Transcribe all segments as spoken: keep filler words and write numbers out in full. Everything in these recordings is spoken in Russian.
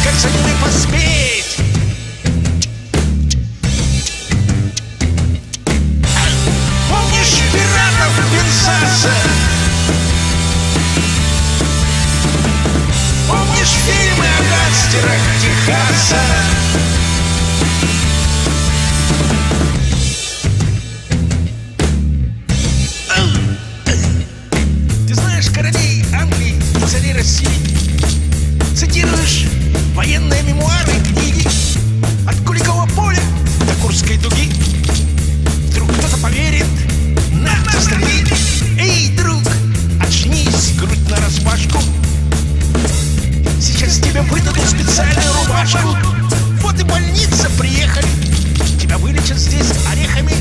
как за ними поспеть. Помнишь пиратов Пенсаса? Помнишь фильмы о гангстерах Техаса? Ты знаешь королей Англии и царей России? Цитируешь военные мемуары, книги от Куликового поля до Курской дуги. Вдруг кто-то поверит, на остальные. Эй, друг, очнись, грудь нараспашку. Сейчас тебе выдадут специальную рубашку. Вот и больница, приехали. Тебя вылечат здесь орехами.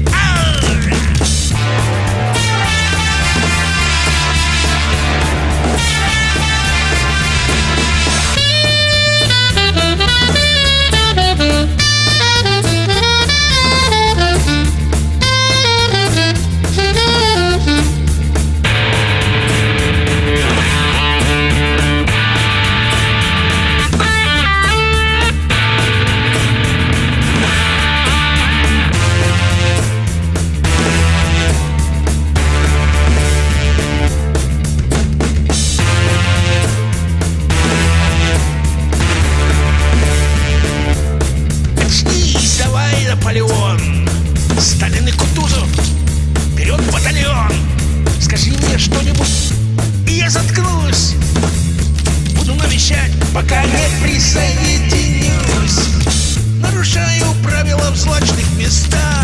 Наполеон, Сталин и Кутузов, вперед, батальон! Скажи мне что-нибудь, и я заткнусь. Буду навещать, пока не присоединюсь. Нарушаю правила в злачных местах.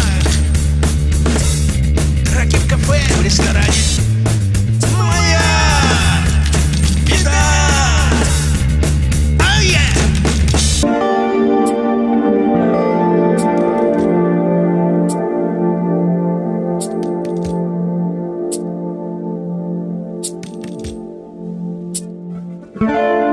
Драки в кафе, в ресторане. Моя беда. Oh, yeah! Thank you.